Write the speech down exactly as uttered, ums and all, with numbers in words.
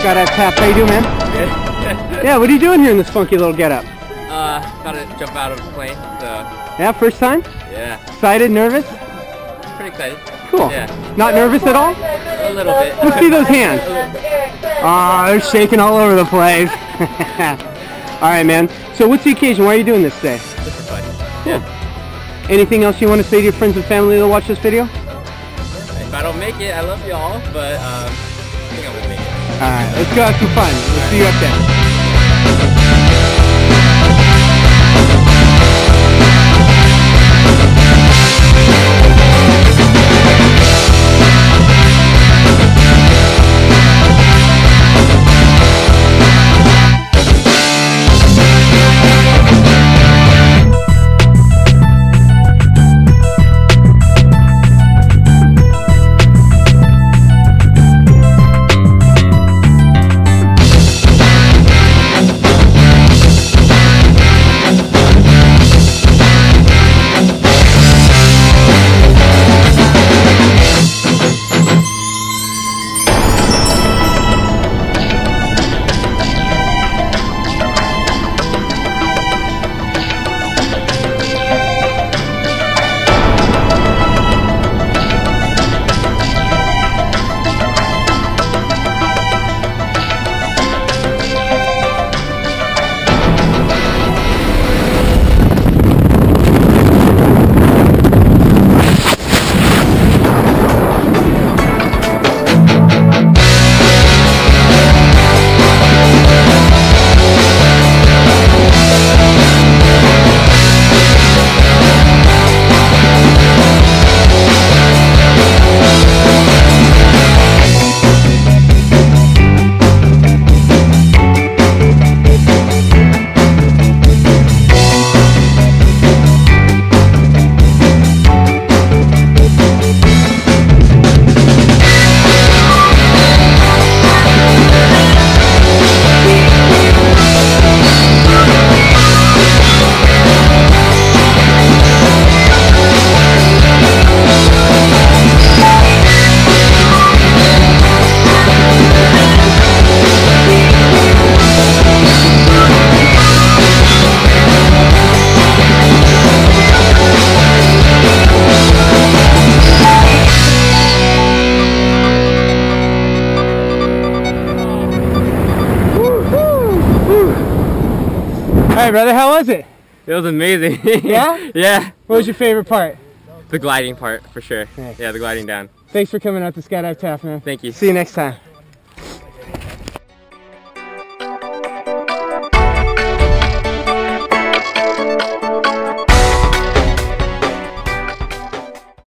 Skydive Taft. How you doing, man? Good. Yeah, what are you doing here in this funky little getup? Uh, gotta jump out of a plane, so... Yeah, first time? Yeah. Excited, nervous? Pretty excited. Cool. Yeah. Not nervous at all? A little bit. Let's see those hands. Ah, oh, they're shaking all over the place. Alright, man. So what's the occasion? Why are you doing this today? Just for fun. Yeah. Anything else you want to say to your friends and family that watch this video? If I don't make it, I love y'all, but um, I think I'm gonna make it. Alright, let's go have some fun. We'll see you up there. Alright, brother, how was it? It was amazing. Yeah? Yeah. What was your favorite part? The gliding part, for sure. Nice. Yeah, the gliding down. Thanks for coming out to Skydive Taft, man. Thank you. See you next time.